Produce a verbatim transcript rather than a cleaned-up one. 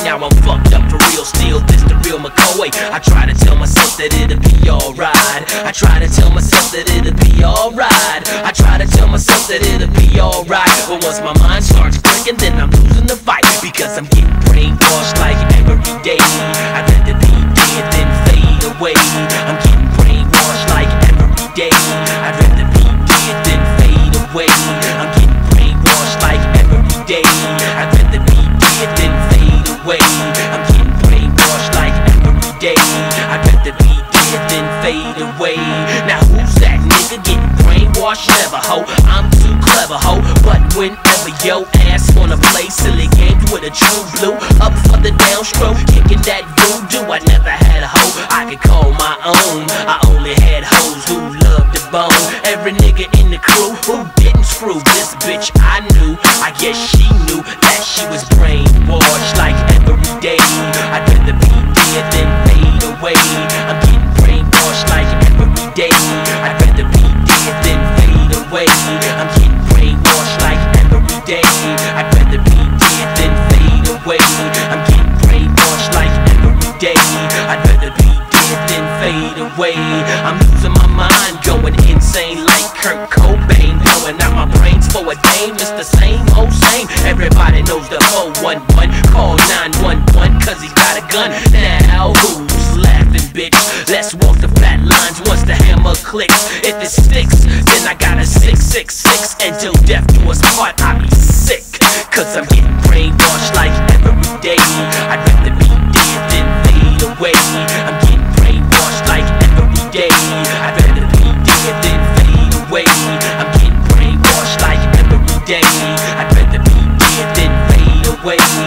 now I'm fucked up for real. Still, this the real McCoy. I try to tell myself that it'll be alright. I try to tell myself that it'll be alright. I try to tell myself that it'll be alright. But once my mind starts clicking, then I'm losing the fight, because I'm getting brainwashed like every day. I'd rather be dead than fade away. I'm getting brainwashed like every day. I'd rather be dead than fade away. I'm getting brainwashed like every day. I'd rather be dead than fade away. I'm getting brainwashed like every day. I'd rather be dead than fade away. Now who's that nigga getting brainwashed? Never, ho, I'm too clever, ho. But whenever yo ass wanna play silly games with a true blue, up for the downstroke, kicking that voodoo. I never had a hoe I could call my own. I only had hoes who loved the bone. Every nigga in the crew who didn't screw this bitch I knew. I guess she knew that she was brainwashed like every day. I'd rather be dead than fade away. I'm getting brainwashed like every day. I'd rather be dead than fade away. I'm getting brainwashed like every day. I'd rather be dead than fade away. I'm getting brainwashed like every day. I'd rather be dead than fade away. I'm losing my mind, going insane like Kurt Cobain, blowing out my brains for a dame. It's the same old same. Everybody knows the four one one. Call nine one one cause he got a gun. Now who's laughing, bitch? Let's walk the flat lines once the hammer clicks. If it sticks, then I got a six six six. Until death do us part, I be sick, cause I'm getting brainwashed like every day. I'd rather be dead than fade away. I'm getting brainwashed like every day. I'd rather be dead than fade away. I'm getting brainwashed like every day. I'd rather be dead than fade away.